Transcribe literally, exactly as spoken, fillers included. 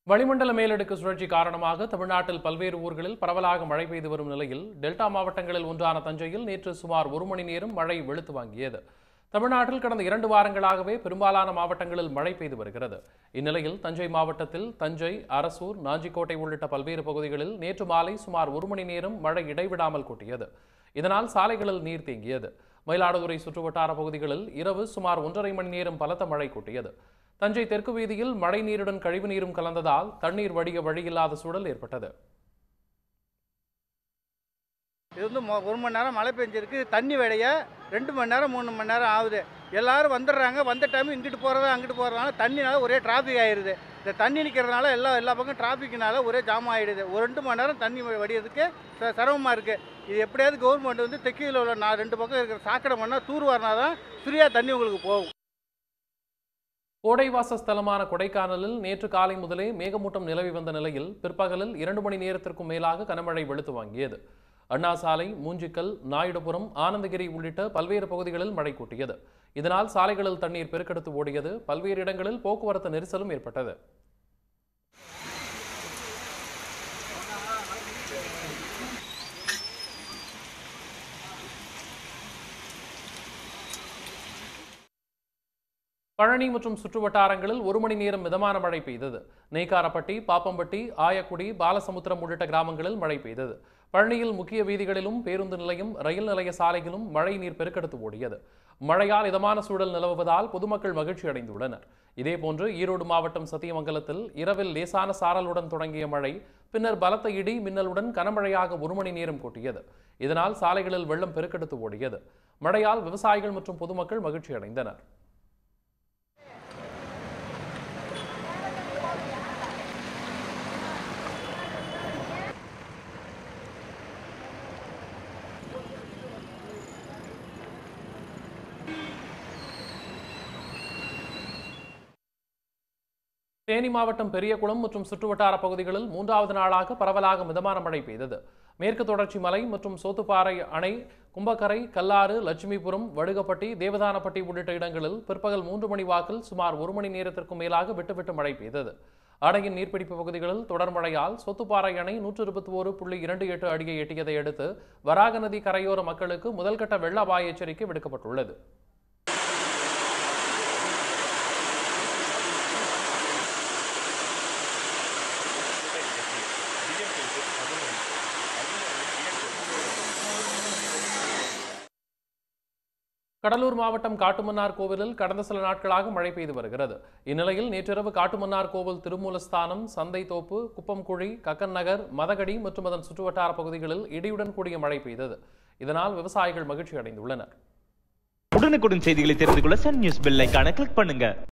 வளிமண்டல மேலடுக்கு சுழற்சி காரணமாக தமிழ்நாட்டில் பல்வேறு ஊர்களில் பரவலாக மழை பெய்து வரும் நிலையில் டெல்டா மாவட்டங்களில் ஒன்றான தஞ்சையில் நேற்று சுமார் ஒரு மணி நேரம் மழை வெளுத்து வாங்கியது. தமிழ்நாட்டில் கடந்த இரண்டு வாரங்களாகவே பெரும்பாலான மாவட்டங்களில் மழை பெய்து வருகிறது. இந்நிலையில் தஞ்சை மாவட்டத்தில் தஞ்சை, அரசூர், நாஞ்சிக்கோட்டை உள்ளிட்ட பல்வேறு பகுதிகளில் நேற்று மாலை சுமார் ஒரு மணி நேரம் மழை இடைவிடாமல் கொட்டியது. இதனால் சாலைகளில் நீர் தேங்கியது. மயிலாடுதுறை சுற்றுவட்டார பகுதிகளில் இரவு சுமார் ஒன்றரை மணி நேரம் பலத்த மழை கொட்டியது. தஞ்சை தெற்கு வீதியில் மழை நீருடன் கழிவு நீரும் கலந்ததால் தண்ணீர் வடிய வழியில்லாத சூழல் ஏற்பட்டது. இது வந்து ஒரு மணி நேரம் மழை பெஞ்சிருக்கு. தண்ணி விடைய ரெண்டு மணி நேரம் மூணு மணி நேரம் ஆகுது. எல்லாரும் வந்துடுறாங்க. வந்த டைம் இங்கிட்டு போகிறதா அங்கிட்டு போகிறதுனால தண்ணினால ஒரே டிராஃபிக் ஆயிடுது. இந்த தண்ணி நிற்கிறதுனால எல்லா எல்லா பக்கம் டிராஃபிக்னால ஒரே ஜாம் ஆகிடுது. ஒரு ரெண்டு மணி நேரம் தண்ணி வடிகிறதுக்கு சிரமமாக இருக்குது. இது எப்படியாவது கவர்மெண்ட் வந்து தெற்கில் உள்ள நான் ரெண்டு பக்கம் இருக்கிற சாக்கடை மண்ணால் தூர் வரனா தான் ஃப்ரீயாக தண்ணி உங்களுக்கு போகும். கோடைவாச ஸ்தலமான கொடைக்கானலில் நேற்று காலை முதலே மேகமூட்டம் நிலவி வந்த நிலையில் பிற்பகலில் இரண்டு மணி நேரத்திற்கும் மேலாக கனமழை வெளுத்து வாங்கியது. அண்ணா சாலை, மூஞ்சிக்கல், நாயுடுபுரம், ஆனந்தகிரி உள்ளிட்ட பல்வேறு பகுதிகளில் மழை கூட்டியது. இதனால் சாலைகளில் தண்ணீர் பெருக்கெடுத்து ஓடியது. பல்வேறு இடங்களில் போக்குவரத்து நெரிசலும் ஏற்பட்டது. பழனி மற்றும் சுற்றுவட்டாரங்களில் ஒரு மணி நேரம் மிதமான மழை பெய்தது. நெய்க்காரப்பட்டி, பாப்பம்பட்டி, ஆயக்குடி, பாலசமுத்திரம் உள்ளிட்ட கிராமங்களில் மழை பெய்தது. பழனியில் முக்கிய வீதிகளிலும் பேருந்து நிலையம், ரயில் நிலைய சாலைகளும் மழை நீர் பெருக்கெடுத்து ஓடியது. மழையால் இதமான சூழல் நிலவுவதால் பொதுமக்கள் மகிழ்ச்சி அடைந்துள்ளனர். இதேபோன்று ஈரோடு மாவட்டம் சத்தியமங்கலத்தில் இரவில் லேசான சாரலுடன் தொடங்கிய மழை பின்னர் பலத்த இடி மின்னலுடன் கனமழையாக ஒரு மணி நேரம் கொட்டியது. இதனால் சாலைகளில் வெள்ளம் பெருக்கெடுத்து ஓடியது. மழையால் விவசாயிகள் மற்றும் பொதுமக்கள் மகிழ்ச்சி அடைந்தனர். தேனி மாவட்டம் பெரியகுளம் மற்றும் சுற்றுவட்டார பகுதிகளில் மூன்றாவது நாளாக பரவலாக மிதமான மழை பெய்தது. மேற்கு தொடர்ச்சி மலை மற்றும் சோத்துப்பாறை அணை, கும்பக்கரை, கல்லாறு, லட்சுமிபுரம், வடுகப்பட்டி, தேவதானப்பட்டி உள்ளிட்ட இடங்களில் பிற்பகல் மூன்று மணி வாக்கில் சுமார் ஒரு மணி நேரத்திற்கும் மேலாக விட்டுவிட்டு மழை பெய்தது. அணையின் நீர்பிடிப்பு பகுதிகளில் தொடர் மழையால் சோத்துப்பாறை அணை நூற்று இருபத்தி ஒரு புள்ளி இரண்டு எட்டு அடியை எட்டியதை அடுத்து வராக நதி கரையோர மக்களுக்கு முதல்கட்ட வெள்ள அபாய எச்சரிக்கை விடுக்கப்பட்டுள்ளது. கடலூர் மாவட்டம் காட்டுமன்னார் கோவிலில் கடந்த சில நாட்களாக மழை பெய்து வருகிறது. இந்நிலையில் நேற்றிரவு காட்டுமன்னார் கோவில் திருமூலஸ்தானம், சந்தைத்தோப்பு, குப்பம்குழி, கக்கன் நகர், மதகடி மற்றும் அதன் சுற்றுவட்டார பகுதிகளில் இடியுடன் கூடிய மழை பெய்தது. இதனால் விவசாயிகள் மகிழ்ச்சி அடைந்துள்ளனர். உடனுக்குடன் செய்திகளை தெரிந்து கொள்ள சன் நியூஸ் பெல் ஐகானை கிளிக் பண்ணுங்க.